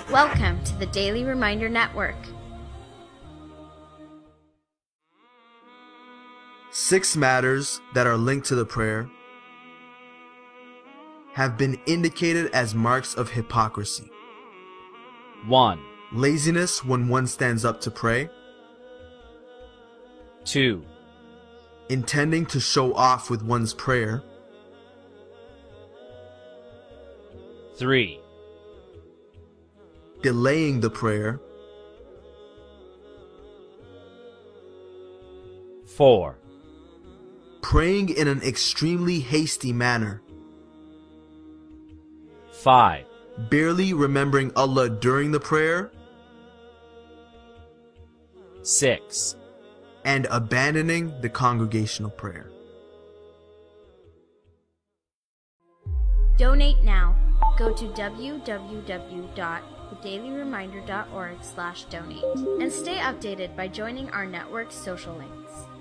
Welcome to the Daily Reminder Network. 6 matters that are linked to the prayer have been indicated as marks of hypocrisy. 1, Laziness when one stands up to pray. 2, Intending to show off with one's prayer. 3, Delaying the prayer. 4, Praying in an extremely hasty manner. 5, Barely remembering Allah during the prayer. 6. And abandoning the congregational prayer. Donate now. Go to www.thedailyreminder.org/donate and stay updated by joining our network's social links.